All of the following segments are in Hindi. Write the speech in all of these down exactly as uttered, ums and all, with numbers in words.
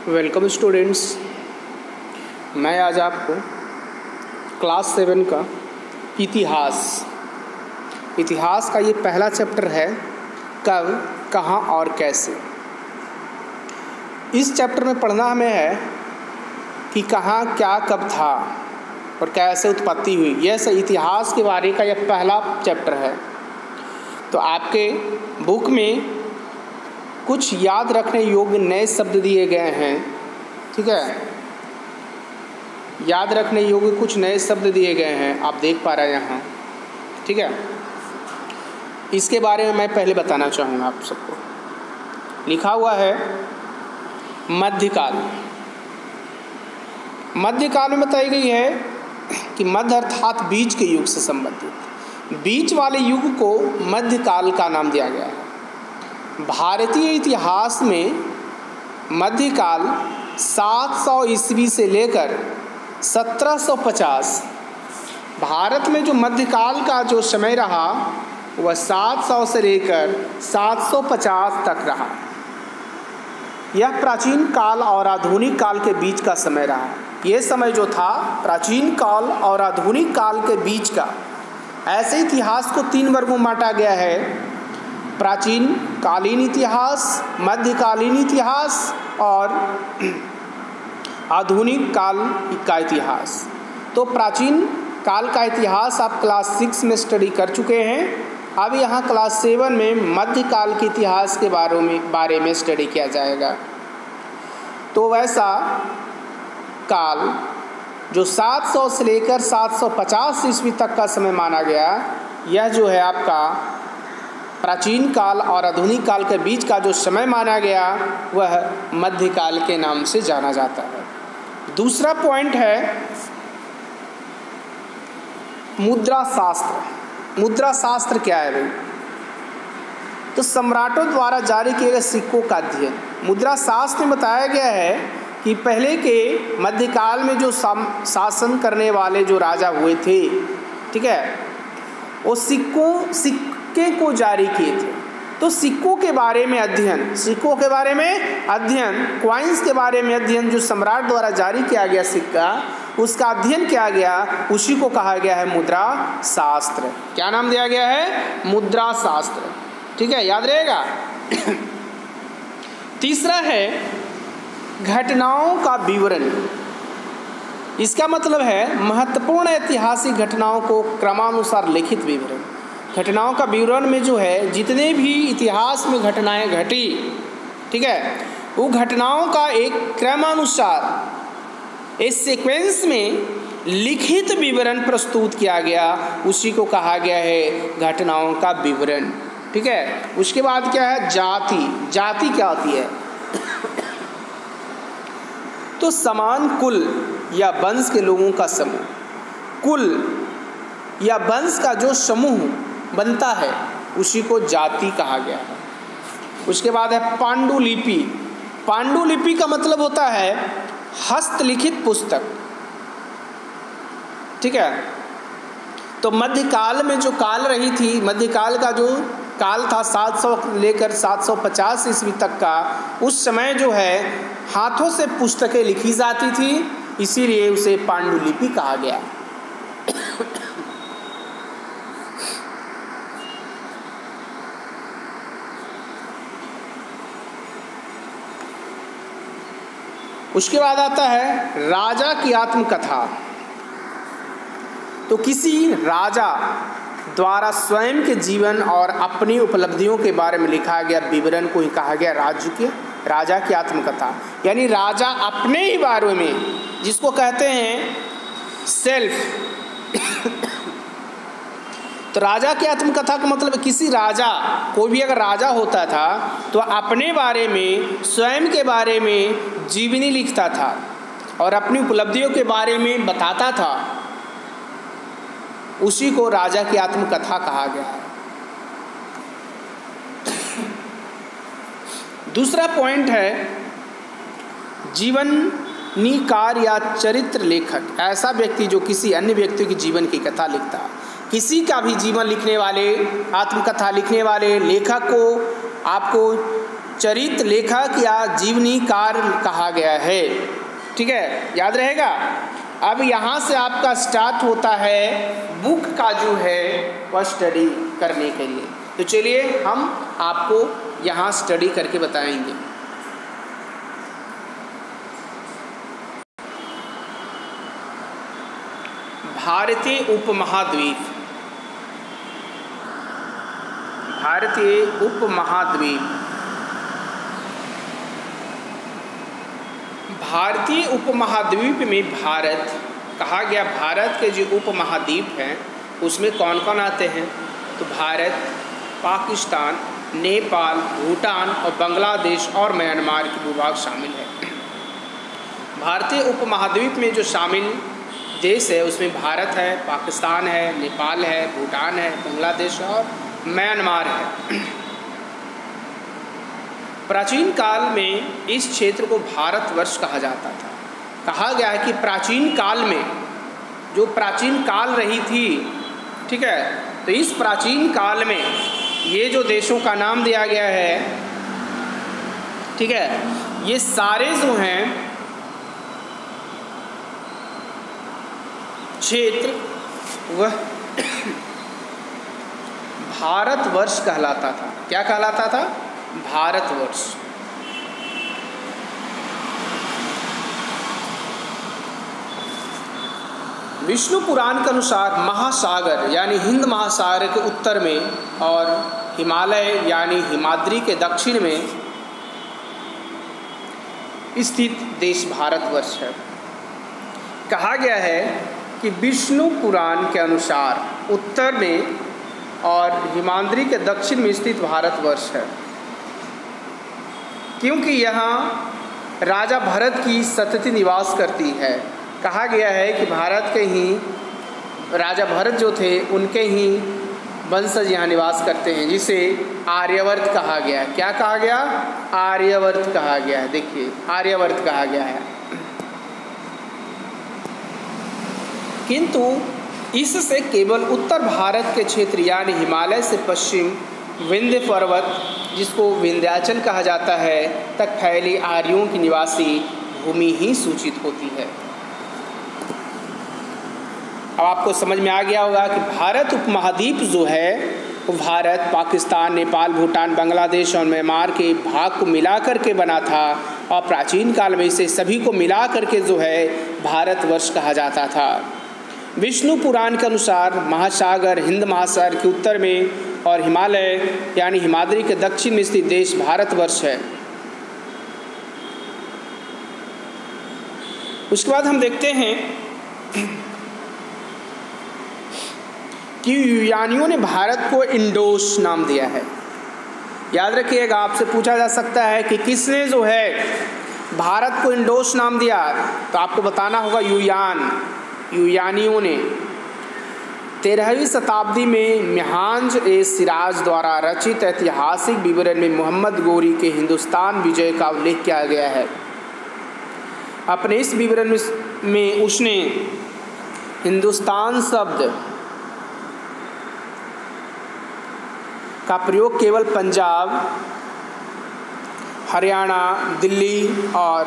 Welcome students. मैं आज आपको क्लास सेवन का इतिहास इतिहास का ये पहला चैप्टर है, कब, कहाँ और कैसे। इस चैप्टर में पढ़ना हमें है कि कहाँ, क्या, कब था और कैसे उत्पत्ति हुई। यह सब इतिहास के बारे का यह पहला चैप्टर है। तो आपके बुक में कुछ याद रखने योग्य नए शब्द दिए गए हैं, ठीक है। याद रखने योग्य कुछ नए शब्द दिए गए हैं, आप देख पा रहे हैं यहाँ, ठीक है। इसके बारे में मैं पहले बताना चाहूँगा आप सबको। लिखा हुआ है मध्यकाल। मध्यकाल में बताई गई है कि मध्य अर्थात बीच के युग से संबंधित, बीच वाले युग को मध्यकाल का नाम दिया गया है। भारतीय इतिहास में मध्यकाल सात सौ ईस्वी से लेकर सत्रह सौ पचास, भारत में जो मध्यकाल का जो समय रहा वह सात सौ से लेकर सात सौ पचास तक रहा। यह प्राचीन काल और आधुनिक काल के बीच का समय रहा। यह समय जो था प्राचीन काल और आधुनिक काल के बीच का। ऐसे इतिहास को तीन वर्गों में बांटा गया है: प्राचीन कालीन इतिहास, मध्यकालीन इतिहास और आधुनिक काल का इतिहास। तो प्राचीन काल का इतिहास आप क्लास सिक्स में स्टडी कर चुके हैं। अब यहाँ क्लास सेवन में मध्यकाल के इतिहास के बारे में बारे में स्टडी किया जाएगा। तो वैसा काल जो सात सौ से लेकर सात सौ पचास ईस्वी तक का समय माना गया, यह जो है आपका प्राचीन काल और आधुनिक काल के बीच का जो समय माना गया वह मध्यकाल के नाम से जाना जाता है। दूसरा पॉइंट है मुद्रा शास्त्र। मुद्रा शास्त्र क्या है भाई? तो सम्राटों द्वारा जारी किए गए सिक्कों का अध्ययन। मुद्रा शास्त्र में बताया गया है कि पहले के मध्यकाल में जो शासन करने वाले जो राजा हुए थे, ठीक है, वो सिक्कों सिक्के को जारी किए थे। तो सिक्कों के बारे में अध्ययन, सिक्कों के बारे में अध्ययन, क्वाइंस के बारे में अध्ययन, जो सम्राट द्वारा जारी किया गया सिक्का, उसका अध्ययन किया गया, उसी को कहा गया है मुद्रा शास्त्र। क्या नाम दिया गया है? मुद्रा शास्त्र, ठीक है, याद रहेगा। तीसरा है घटनाओं का विवरण। इसका मतलब है महत्वपूर्ण ऐतिहासिक घटनाओं को क्रमानुसार लिखित विवरण। घटनाओं का विवरण में जो है जितने भी इतिहास में घटनाएं घटी, ठीक है, वो घटनाओं का एक क्रमानुसार इस सीक्वेंस में लिखित विवरण प्रस्तुत किया गया, उसी को कहा गया है घटनाओं का विवरण, ठीक है। उसके बाद क्या है? जाति। जाति क्या होती है? तो समान कुल या वंश के लोगों का समूह। कुल या वंश का जो समूह बनता है उसी को जाति कहा गया है। उसके बाद है पांडुलिपि। पांडुलिपि का मतलब होता है हस्तलिखित पुस्तक, ठीक है। तो मध्यकाल में जो काल रही थी, मध्यकाल का जो काल था सात सौ लेकर सात सौ पचास ईस्वी तक का, उस समय जो है हाथों से पुस्तकें लिखी जाती थी, इसीलिए उसे पांडुलिपि कहा गया। उसके बाद आता है राजा की आत्मकथा। तो किसी राजा द्वारा स्वयं के जीवन और अपनी उपलब्धियों के बारे में लिखा गया विवरण को ही कहा गया राज्य के राजा की आत्मकथा। यानी राजा अपने ही बारे में, जिसको कहते हैं सेल्फ। तो राजा की आत्मकथा का मतलब किसी राजा, कोई भी अगर राजा होता था तो अपने बारे में, स्वयं के बारे में जीवनी लिखता था और अपनी उपलब्धियों के बारे में बताता था, उसी को राजा की आत्मकथा कहा गया है। दूसरा पॉइंट है जीवनीकार या चरित्र लेखक। ऐसा व्यक्ति जो किसी अन्य व्यक्ति की जीवन की कथा लिखता है। किसी का भी जीवन लिखने वाले, आत्मकथा लिखने वाले लेखक को आपको चरित लेखक या जीवनीकार कहा गया है। ठीक है, याद रहेगा। अब यहाँ से आपका स्टार्ट होता है बुक का जो है वह स्टडी करने के लिए। तो चलिए हम आपको यहाँ स्टडी करके बताएंगे। भारतीय उपमहाद्वीप, भारतीय उपमहाद्वीप, भारतीय उपमहाद्वीप में भारत कहा गया। भारत के जो उपमहाद्वीप हैं उसमें कौन कौन आते हैं? तो भारत, पाकिस्तान, नेपाल, भूटान और बांग्लादेश और म्यांमार के भूभाग शामिल है। भारतीय उपमहाद्वीप में जो शामिल देश है उसमें भारत है, पाकिस्तान है, नेपाल है, भूटान है, बांग्लादेश और म्यांमार है। प्राचीन काल में इस क्षेत्र को भारतवर्ष कहा जाता था। कहा गया है कि प्राचीन काल में, जो प्राचीन काल रही थी, ठीक है, तो इस प्राचीन काल में ये जो देशों का नाम दिया गया है, ठीक है, ये सारे जो हैं क्षेत्र वह भारतवर्ष कहलाता था। क्या कहलाता था? भारतवर्ष। विष्णु पुराण के अनुसार महासागर यानी हिंद महासागर के उत्तर में और हिमालय यानी हिमाद्री के दक्षिण में स्थित देश भारतवर्ष है। कहा गया है कि विष्णु पुराण के अनुसार उत्तर में और हिमाद्री के दक्षिण में स्थित भारतवर्ष है, क्योंकि यहाँ राजा भरत की संतति निवास करती है। कहा गया है कि भारत के ही राजा भरत जो थे उनके ही वंशज यहाँ निवास करते हैं, जिसे आर्यवर्त कहा गया है। क्या कहा गया? आर्यवर्त कहा गया है। देखिए, आर्यवर्त कहा गया है। किंतु इससे केवल उत्तर भारत के क्षेत्र यानी हिमालय से पश्चिम विंध्य पर्वत, जिसको विंध्याचल कहा जाता है, तक फैली आर्यों की निवासी भूमि ही सूचित होती है। अब आपको समझ में आ गया होगा कि भारत उपमहाद्वीप जो है वो भारत, पाकिस्तान, नेपाल, भूटान, बांग्लादेश और म्यांमार के भाग को मिला करके बना था और प्राचीन काल में इसे सभी को मिला करके जो है भारतवर्ष कहा जाता था। विष्णु पुराण के अनुसार महासागर हिंद महासागर के उत्तर में और हिमालय यानी हिमाद्री के दक्षिण में स्थित देश भारतवर्ष है। उसके बाद हम देखते हैं कि यूनानियों ने भारत को इंडोस नाम दिया है। याद रखिएगा, आपसे पूछा जा सकता है कि किसने जो है भारत को इंडोस नाम दिया, तो आपको बताना होगा यूयान, यूनानियों ने। तेरहवीं शताब्दी में मिहांज ए सिराज द्वारा रचित ऐतिहासिक विवरण में मोहम्मद गोरी के हिंदुस्तान विजय का उल्लेख किया गया है। अपने इस विवरण में उसने हिंदुस्तान शब्द का प्रयोग केवल पंजाब, हरियाणा, दिल्ली और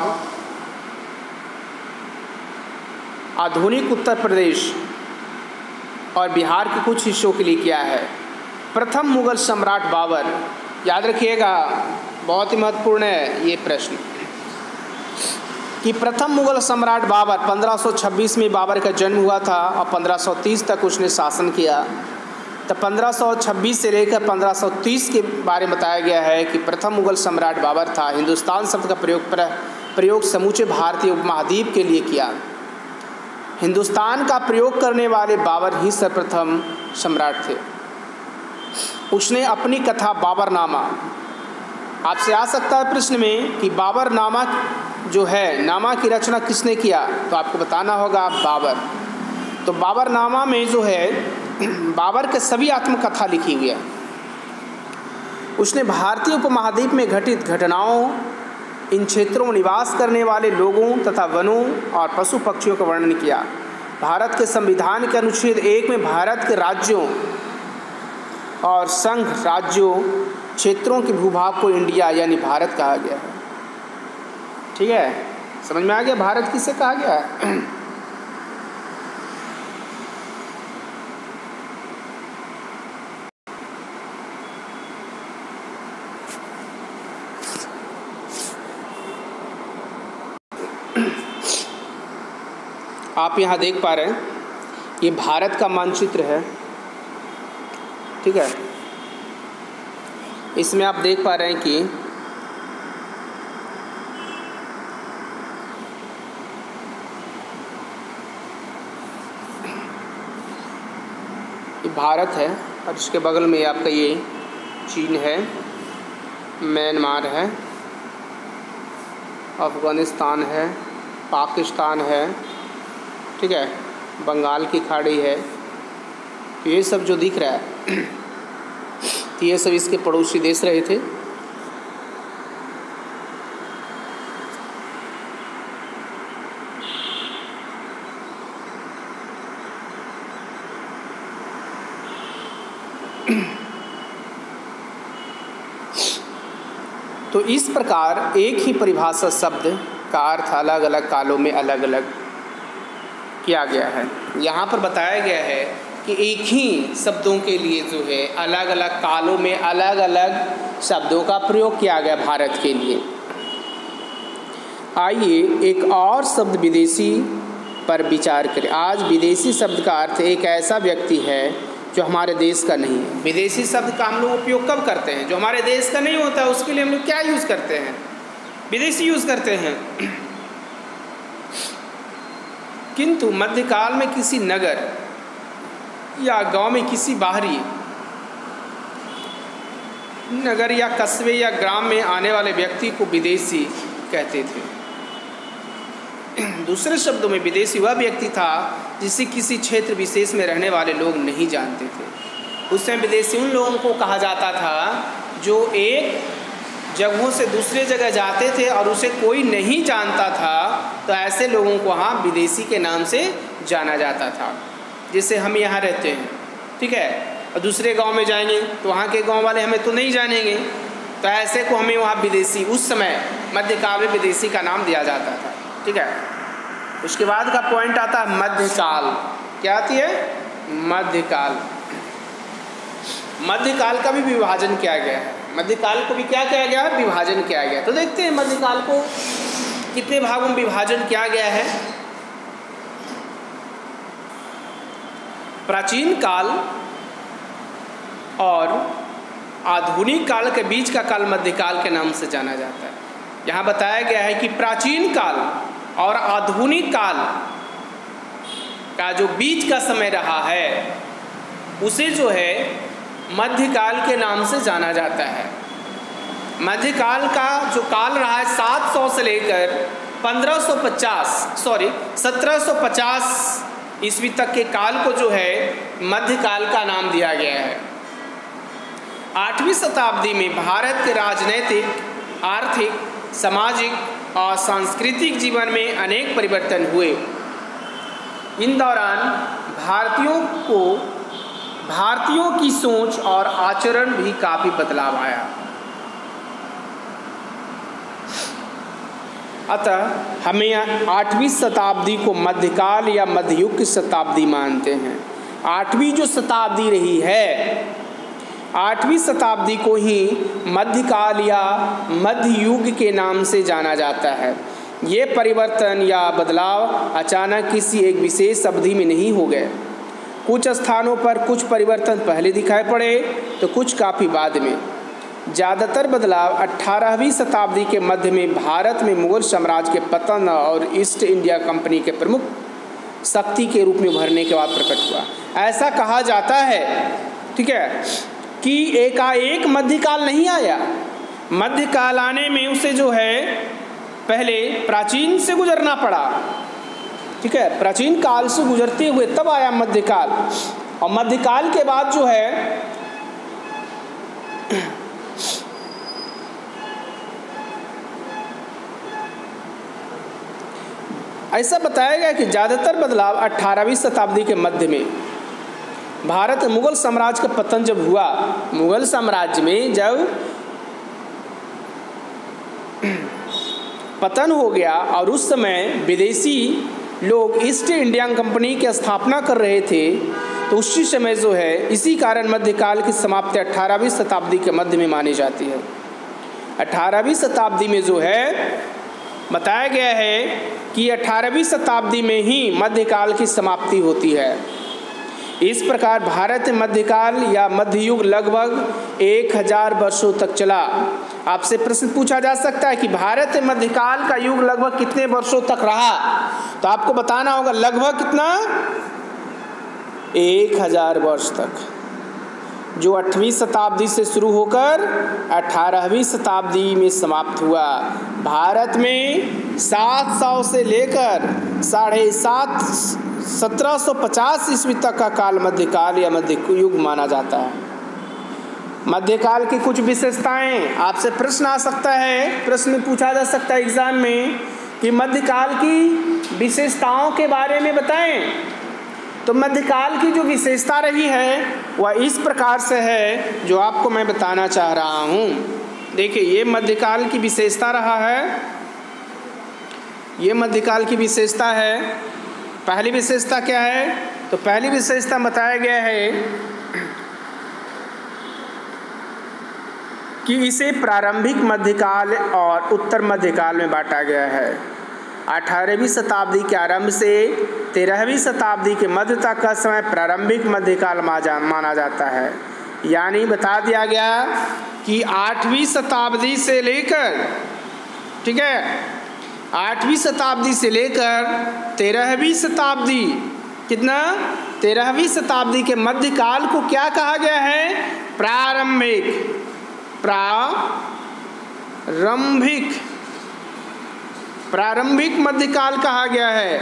आधुनिक उत्तर प्रदेश और बिहार के कुछ हिस्सों के लिए किया है। प्रथम मुगल सम्राट बाबर, याद रखिएगा, बहुत ही महत्वपूर्ण है ये प्रश्न, कि प्रथम मुगल सम्राट बाबर पंद्रह सौ छब्बीस में बाबर का जन्म हुआ था और पंद्रह सौ तीस तक उसने शासन किया। तो पंद्रह सौ छब्बीस से लेकर पंद्रह सौ तीस के बारे में बताया गया है कि प्रथम मुगल सम्राट बाबर था। हिंदुस्तान शब्द का प्रयोग प्रयोग समूचे भारतीय उपमहाद्वीप के लिए किया। हिंदुस्तान का प्रयोग करने वाले बाबर ही सर्वप्रथम सम्राट थे। उसने अपनी कथा बाबरनामा, आपसे आ सकता है प्रश्न में कि बाबरनामा जो है, नामा की रचना किसने किया, तो आपको बताना होगा बाबर। तो बाबरनामा में जो है बाबर के सभी आत्मकथा लिखी हुई है। उसने भारतीय उपमहाद्वीप में घटित घटनाओं, इन क्षेत्रों में निवास करने वाले लोगों तथा वनों और पशु पक्षियों का वर्णन किया। भारत के संविधान के अनुच्छेद एक में भारत के राज्यों और संघ राज्यों क्षेत्रों के भूभाग को इंडिया यानी भारत कहा गया है। ठीक है, समझ में आ गया भारत किसे कहा गया है? आप यहाँ देख पा रहे हैं, ये भारत का मानचित्र है। ठीक है, इसमें आप देख पा रहे हैं कि ये भारत है और इसके बगल में आपका ये चीन है, म्यांमार है, अफ़गानिस्तान है, पाकिस्तान है। ठीक है, बंगाल की खाड़ी है। तो ये सब जो दिख रहा है तो ये सब इसके पड़ोसी देश रहे थे। तो इस प्रकार एक ही परिभाषा शब्द का अर्थ अलग अलग कालों में अलग अलग किया गया है। यहाँ पर बताया गया है कि एक ही शब्दों के लिए जो है अलग अलग कालों में अलग अलग शब्दों का प्रयोग किया गया भारत के लिए। आइए एक और शब्द विदेशी पर विचार करें। आज विदेशी शब्द का अर्थ एक ऐसा व्यक्ति है जो हमारे देश का नहीं है। विदेशी शब्द का हम लोग उपयोग कब करते हैं? जो हमारे देश का नहीं होता है उसके लिए हम लोग क्या यूज़ करते हैं? विदेशी यूज़ करते हैं। किंतु मध्यकाल में किसी नगर या गांव में किसी बाहरी नगर या कस्बे या ग्राम में आने वाले व्यक्ति को विदेशी कहते थे। दूसरे शब्दों में विदेशी वह व्यक्ति था जिसे किसी क्षेत्र विशेष में रहने वाले लोग नहीं जानते थे। उस समय विदेशी उन लोगों को कहा जाता था जो एक जगहों से दूसरे जगह जाते थे और उसे कोई नहीं जानता था, तो ऐसे लोगों को वहाँ विदेशी के नाम से जाना जाता था। जैसे हम यहाँ रहते हैं, ठीक है, और दूसरे गांव में जाएंगे तो वहाँ के गांव वाले हमें तो नहीं जानेंगे, तो ऐसे को हमें वहाँ विदेशी, उस समय मध्यकाल में विदेशी का नाम दिया जाता था। ठीक है, उसके बाद का पॉइंट आता है मध्यकाल। क्या आती है? मध्यकाल। मध्यकाल का भी विभाजन किया गया है। मध्यकाल को भी क्या किया गया? विभाजन किया गया। तो देखते हैं मध्यकाल को कितने भागों में विभाजन किया गया है। प्राचीन काल और आधुनिक काल के बीच का काल मध्यकाल के नाम से जाना जाता है। यहाँ बताया गया है कि प्राचीन काल और आधुनिक काल का जो बीच का समय रहा है उसे जो है मध्यकाल के नाम से जाना जाता है। मध्यकाल का जो काल रहा है सात सौ से लेकर पंद्रह सौ पचास सॉरी सत्रह सौ पचास ईस्वी तक के काल को जो है मध्यकाल का नाम दिया गया है। आठवीं शताब्दी में भारत के राजनीतिक, आर्थिक, सामाजिक और सांस्कृतिक जीवन में अनेक परिवर्तन हुए। इन दौरान भारतीयों को भारतीयों की सोच और आचरण भी काफ़ी बदलाव आया। अतः हमें आठवीं शताब्दी को मध्यकाल या मध्ययुग की शताब्दी मानते हैं। आठवीं जो शताब्दी रही है, आठवीं शताब्दी को ही मध्यकाल या मध्ययुग के नाम से जाना जाता है। ये परिवर्तन या बदलाव अचानक किसी एक विशेष अवधि में नहीं हो गए। कुछ स्थानों पर कुछ परिवर्तन पहले दिखाई पड़े तो कुछ काफ़ी बाद में। ज़्यादातर बदलाव अठारहवीं शताब्दी के मध्य में भारत में मुगल साम्राज्य के पतन और ईस्ट इंडिया कंपनी के प्रमुख शक्ति के रूप में उभरने के बाद प्रकट हुआ। ऐसा कहा जाता है, ठीक है, कि एकाएक मध्यकाल नहीं आया। मध्यकाल आने में उसे जो है पहले प्राचीन से गुजरना पड़ा। ठीक है, प्राचीन काल से गुजरते हुए तब आया मध्यकाल। और मध्यकाल के बाद जो है ऐसा बताया गया कि ज़्यादातर बदलाव अठारहवीं शताब्दी के मध्य में भारत मुगल साम्राज्य का पतन जब हुआ, मुगल साम्राज्य में जब पतन हो गया और उस समय विदेशी लोग ईस्ट इंडिया कंपनी की स्थापना कर रहे थे, तो उसी समय जो है इसी कारण मध्यकाल की समाप्ति अठारहवीं शताब्दी के मध्य में मानी जाती है। अठारहवीं शताब्दी में जो है बताया गया है कि अठारहवीं शताब्दी में ही मध्यकाल की समाप्ति होती है। इस प्रकार भारत मध्यकाल या मध्ययुग लगभग एक हजार वर्षों तक चला। आपसे प्रश्न पूछा जा सकता है कि भारत मध्यकाल का युग लगभग कितने वर्षों तक रहा, तो आपको बताना होगा लगभग कितना, एक हजार वर्ष तक, जो आठवीं शताब्दी से शुरू होकर अठारहवीं शताब्दी में समाप्त हुआ। भारत में सात सौ से लेकर साढ़े सात सत्रह सौ पचास ईस्वी तक का काल मध्यकाल या मध्य युग माना जाता है। मध्यकाल की कुछ विशेषताएं, आपसे प्रश्न आ सकता है, प्रश्न में पूछा जा सकता है एग्जाम में कि मध्यकाल की विशेषताओं के बारे में बताएं। तो मध्यकाल की जो विशेषता रही है वह इस प्रकार से है जो आपको मैं बताना चाह रहा हूँ। देखिए, ये मध्यकाल की विशेषता रहा है, ये मध्यकाल की विशेषता है। पहली विशेषता क्या है, तो पहली विशेषता बताया गया है कि इसे प्रारंभिक मध्यकाल और उत्तर मध्यकाल में बांटा गया है। अठारहवीं शताब्दी के आरंभ से तेरहवीं शताब्दी के मध्य तक का समय प्रारंभिक मध्यकाल माना जाता है। यानी बता दिया गया कि आठवीं शताब्दी से लेकर, ठीक है, आठवीं शताब्दी से लेकर तेरहवीं शताब्दी, कितना, तेरहवीं शताब्दी के मध्यकाल को क्या कहा गया है, प्रारंभिक प्रारंभिक प्रारंभिक मध्यकाल कहा गया है।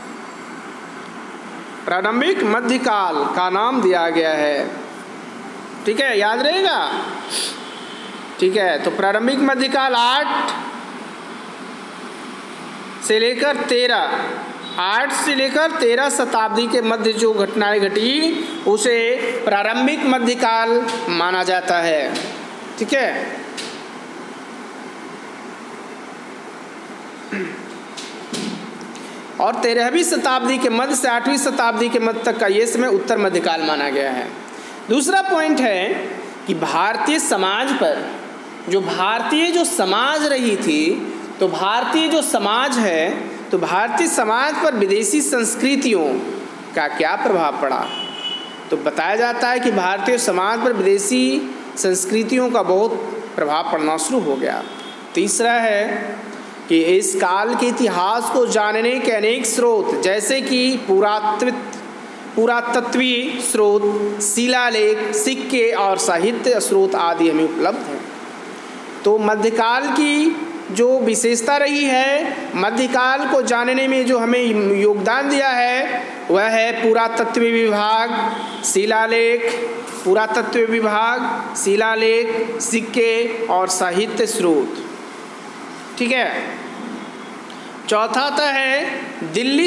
प्रारंभिक मध्यकाल का नाम दिया गया है। ठीक है, याद रहेगा। ठीक है, तो प्रारंभिक मध्यकाल आठ से लेकर तेरह आठ से लेकर तेरह शताब्दी के मध्य जो घटनाएं घटी उसे प्रारंभिक मध्यकाल माना जाता है। ठीक है, और तेरहवीं शताब्दी के मध्य से आठवीं शताब्दी के मध्य तक का ये समय उत्तर मध्यकाल माना गया है। दूसरा पॉइंट है कि भारतीय समाज पर, जो भारतीय जो समाज रही थी, तो भारतीय जो समाज है, तो भारतीय समाज पर विदेशी संस्कृतियों का क्या प्रभाव पड़ा। तो बताया जाता है कि भारतीय समाज पर विदेशी संस्कृतियों का बहुत प्रभाव पड़ना शुरू हो गया। तीसरा है कि इस काल के इतिहास को जानने के अनेक स्रोत, जैसे कि पुरातत्व पुरातत्वीय स्रोत, शिलालेख, सिक्के और साहित्य स्रोत आदि हमें उपलब्ध हैं। तो मध्यकाल की जो विशेषता रही है, मध्यकाल को जानने में जो हमें योगदान दिया है वह है पुरातत्व विभाग, शिलालेख, पुरातत्व विभाग, शिलालेख, सिक्के और साहित्य स्रोत। ठीक है, चौथा आता है दिल्ली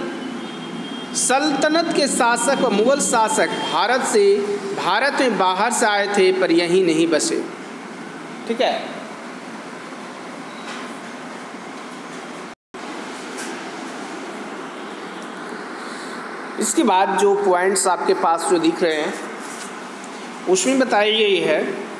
सल्तनत के शासक व मुगल शासक भारत से भारत में बाहर से आए थे पर यहीं नहीं बसे। ठीक है, इसके बाद जो पॉइंट्स आपके पास जो दिख रहे हैं उसमें बताई गई है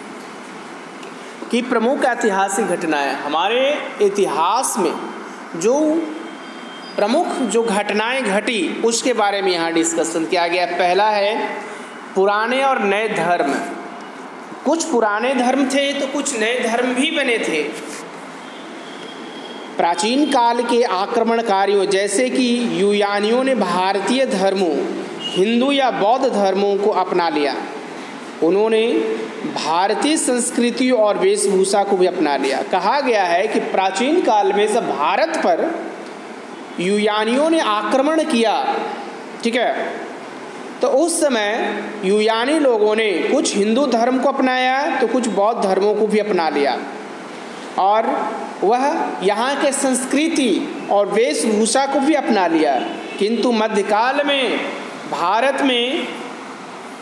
कि प्रमुख ऐतिहासिक घटनाएं, हमारे इतिहास में जो प्रमुख जो घटनाएं घटी उसके बारे में यहाँ डिस्कशन किया गया। पहला है पुराने और नए धर्म। कुछ पुराने धर्म थे तो कुछ नए धर्म भी बने थे। प्राचीन काल के आक्रमणकारियों जैसे कि यूनानियों ने भारतीय धर्मों, हिंदू या बौद्ध धर्मों को अपना लिया। उन्होंने भारतीय संस्कृति और वेशभूषा को भी अपना लिया। कहा गया है कि प्राचीन काल में जब भारत पर यूनानियों ने आक्रमण किया, ठीक है, तो उस समय यूनानी लोगों ने कुछ हिंदू धर्म को अपनाया तो कुछ बौद्ध धर्मों को भी अपना लिया, और वह यहाँ के संस्कृति और वेशभूषा को भी अपना लिया। किंतु मध्यकाल में भारत में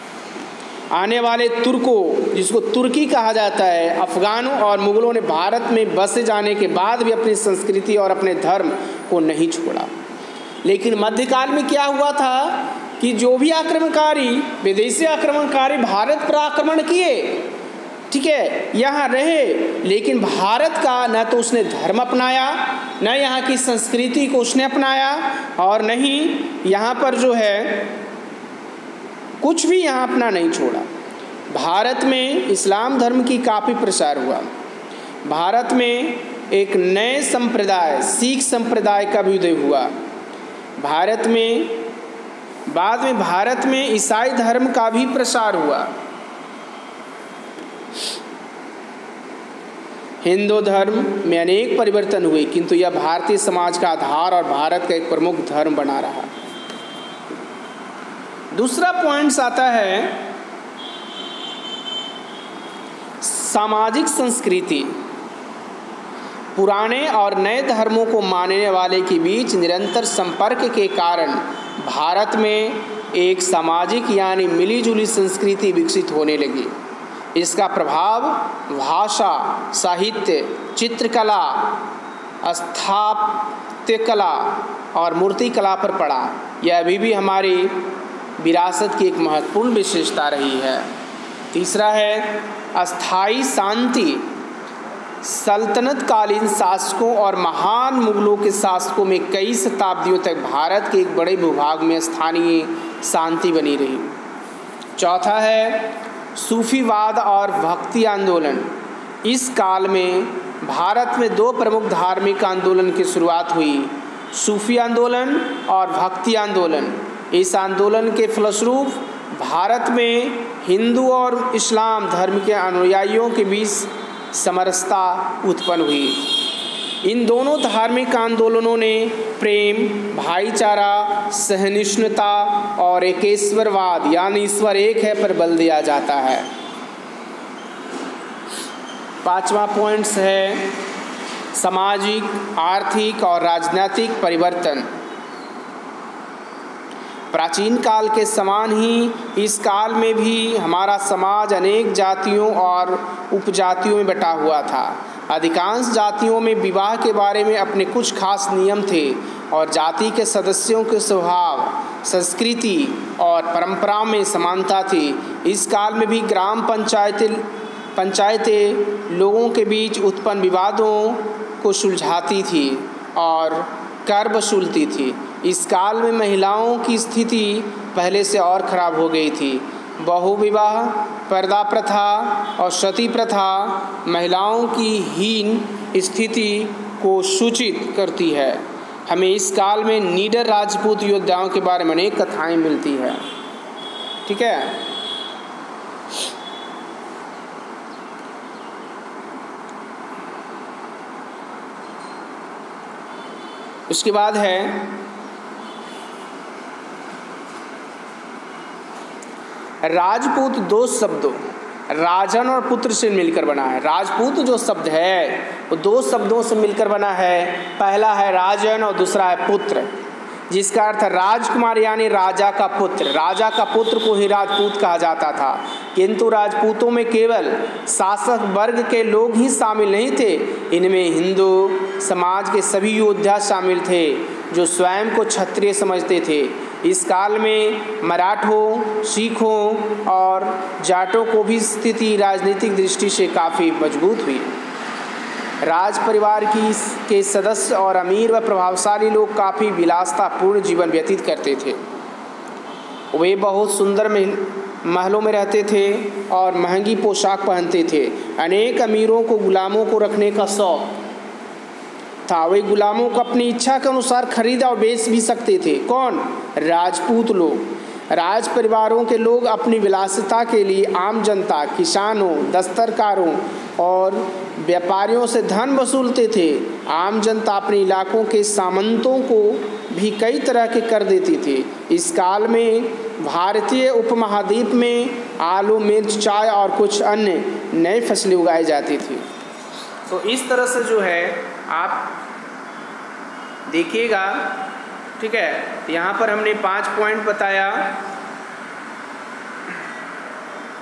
आने वाले तुर्कों, जिसको तुर्की कहा जाता है, अफगानों और मुग़लों ने भारत में बसे जाने के बाद भी अपनी संस्कृति और अपने धर्म को नहीं छोड़ा। लेकिन मध्यकाल में क्या हुआ था कि जो भी आक्रमणकारी, विदेशी आक्रमणकारी भारत पर आक्रमण किए, ठीक है, यहाँ रहे, लेकिन भारत का न तो उसने धर्म अपनाया, न यहाँ की संस्कृति को उसने अपनाया, और न ही यहाँ पर जो है कुछ भी यहाँ अपना नहीं छोड़ा। भारत में इस्लाम धर्म की काफ़ी प्रसार हुआ। भारत में एक नए संप्रदाय, सिख संप्रदाय का भी उदय हुआ। भारत में बाद में भारत में ईसाई धर्म का भी प्रसार हुआ। हिंदू धर्म में अनेक परिवर्तन हुए, किंतु यह भारतीय समाज का आधार और भारत का एक प्रमुख धर्म बना रहा। दूसरा पॉइंट्स आता है सामाजिक संस्कृति। पुराने और नए धर्मों को मानने वाले के बीच निरंतर संपर्क के कारण भारत में एक सामाजिक यानी मिलीजुली संस्कृति विकसित होने लगी। इसका प्रभाव भाषा, साहित्य, चित्रकला, स्थापत्य कला और मूर्ति कला पर पड़ा। यह अभी भी हमारी विरासत की एक महत्वपूर्ण विशेषता रही है। तीसरा है अस्थाई शांति। सल्तनत कालीन शासकों और महान मुगलों के शासकों में कई शताब्दियों तक भारत के एक बड़े भूभाग में स्थानीय शांति बनी रही। चौथा है सूफीवाद और भक्ति आंदोलन। इस काल में भारत में दो प्रमुख धार्मिक आंदोलन की शुरुआत हुई, सूफी आंदोलन और भक्ति आंदोलन। इस आंदोलन के फलस्वरूप भारत में हिंदू और इस्लाम धर्म के अनुयायियों के बीच समरसता उत्पन्न हुई। इन दोनों धार्मिक आंदोलनों ने प्रेम, भाईचारा, सहिष्णुता और एकेश्वरवाद यानी ईश्वर एक है पर बल दिया जाता है। पांचवा पॉइंट्स है सामाजिक, आर्थिक और राजनीतिक परिवर्तन। प्राचीन काल के समान ही इस काल में भी हमारा समाज अनेक जातियों और उपजातियों में बटा हुआ था। अधिकांश जातियों में विवाह के बारे में अपने कुछ खास नियम थे और जाति के सदस्यों के स्वभाव, संस्कृति और परंपराओं में समानता थी। इस काल में भी ग्राम पंचायतें पंचायतें लोगों के बीच उत्पन्न विवादों को सुलझाती थी और कर वसूलती थी। इस काल में महिलाओं की स्थिति पहले से और खराब हो गई थी। बहुविवाह, पर्दा प्रथा और सती प्रथा महिलाओं की हीन स्थिति को सूचित करती है। हमें इस काल में नीडर राजपूत योद्धाओं के बारे में अनेक कथाएं मिलती है। ठीक है, उसके बाद है राजपूत। दो शब्दों राजन और पुत्र से मिलकर बना है। राजपूत जो शब्द है वो दो शब्दों से मिलकर बना है। पहला है राजन और दूसरा है पुत्र, जिसका अर्थ राजकुमार यानी राजा का पुत्र। राजा का पुत्र को ही राजपूत कहा जाता था, किंतु राजपूतों में केवल शासक वर्ग के लोग ही शामिल नहीं थे। इनमें हिंदू समाज के सभी योद्धा शामिल थे जो स्वयं को क्षत्रिय समझते थे। इस काल में मराठों, सिखों और जाटों को भी स्थिति राजनीतिक दृष्टि से काफ़ी मजबूत हुई। राज परिवार की के सदस्य और अमीर व प्रभावशाली लोग काफ़ी विलासतापूर्ण जीवन व्यतीत करते थे। वे बहुत सुंदर महलों में रहते थे और महंगी पोशाक पहनते थे। अनेक अमीरों को गुलामों को रखने का शौक था। वे गुलामों को अपनी इच्छा के अनुसार खरीद और बेच भी सकते थे। कौन? राजपूत लोग। राज परिवारों के लोग अपनी विलासिता के लिए आम जनता, किसानों, दस्तरकारों और व्यापारियों से धन वसूलते थे। आम जनता अपने इलाकों के सामंतों को भी कई तरह के कर देती थी। इस काल में भारतीय उपमहाद्वीप में आलू, मिर्च, चाय और कुछ अन्य नई फसलें उगाई जाती थी। तो इस तरह से जो है आप देखिएगा। ठीक है, यहाँ पर हमने पांच पॉइंट बताया।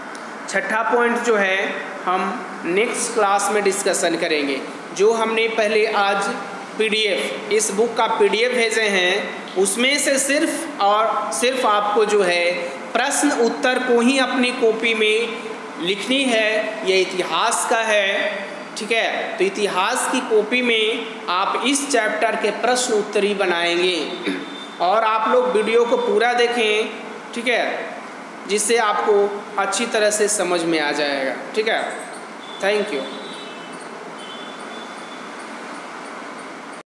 छठा पॉइंट जो है हम नेक्स्ट क्लास में डिस्कशन करेंगे। जो हमने पहले आज पीडीएफ, इस बुक का पीडीएफ भेजे हैं, उसमें से सिर्फ और सिर्फ आपको जो है प्रश्न उत्तर को ही अपनी कॉपी में लिखनी है। यह इतिहास का है, ठीक है। तो इतिहास की कॉपी में आप इस चैप्टर के प्रश्न उत्तर ही बनाएंगे और आप लोग वीडियो को पूरा देखें, ठीक है, जिससे आपको अच्छी तरह से समझ में आ जाएगा, ठीक है। Thank you.